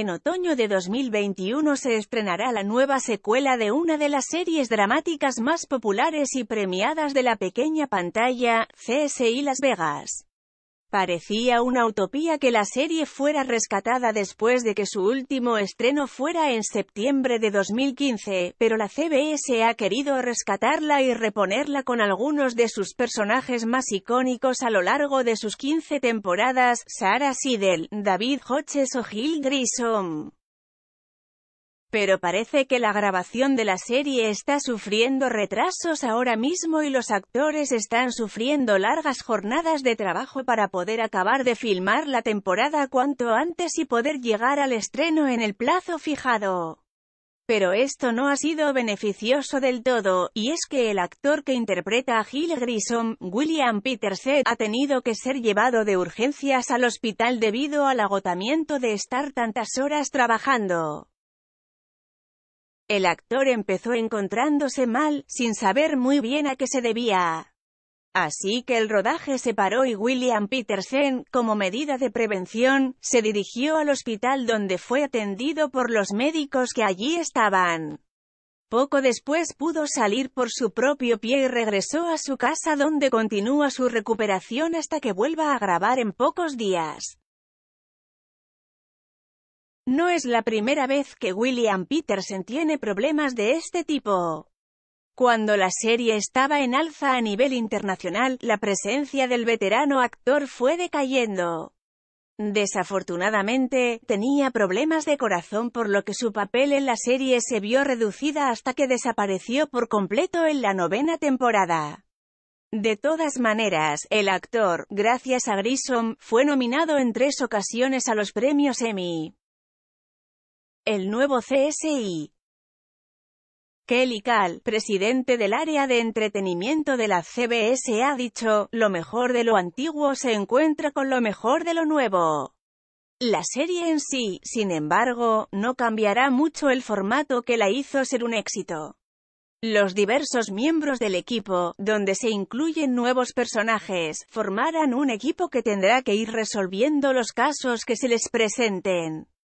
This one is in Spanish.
En otoño de 2021 se estrenará la nueva secuela de una de las series dramáticas más populares y premiadas de la pequeña pantalla, CSI Las Vegas. Parecía una utopía que la serie fuera rescatada después de que su último estreno fuera en septiembre de 2015, pero la CBS ha querido rescatarla y reponerla con algunos de sus personajes más icónicos a lo largo de sus 15 temporadas: Sarah Siddell, David Hodges o Gil Grissom. Pero parece que la grabación de la serie está sufriendo retrasos ahora mismo y los actores están sufriendo largas jornadas de trabajo para poder acabar de filmar la temporada cuanto antes y poder llegar al estreno en el plazo fijado. Pero esto no ha sido beneficioso del todo, y es que el actor que interpreta a Gil Grissom, William Petersen, ha tenido que ser llevado de urgencias al hospital debido al agotamiento de estar tantas horas trabajando. El actor empezó encontrándose mal, sin saber muy bien a qué se debía. Así que el rodaje se paró y William Petersen, como medida de prevención, se dirigió al hospital donde fue atendido por los médicos que allí estaban. Poco después pudo salir por su propio pie y regresó a su casa donde continúa su recuperación hasta que vuelva a grabar en pocos días. No es la primera vez que William Petersen tiene problemas de este tipo. Cuando la serie estaba en alza a nivel internacional, la presencia del veterano actor fue decayendo. Desafortunadamente, tenía problemas de corazón por lo que su papel en la serie se vio reducida hasta que desapareció por completo en la 9ª temporada. De todas maneras, el actor, gracias a Grissom, fue nominado en 3 ocasiones a los premios Emmy. El nuevo CSI. Kelly Kahl, presidente del área de entretenimiento de la CBS, ha dicho: "Lo mejor de lo antiguo se encuentra con lo mejor de lo nuevo". La serie en sí, sin embargo, no cambiará mucho el formato que la hizo ser un éxito. Los diversos miembros del equipo, donde se incluyen nuevos personajes, formarán un equipo que tendrá que ir resolviendo los casos que se les presenten.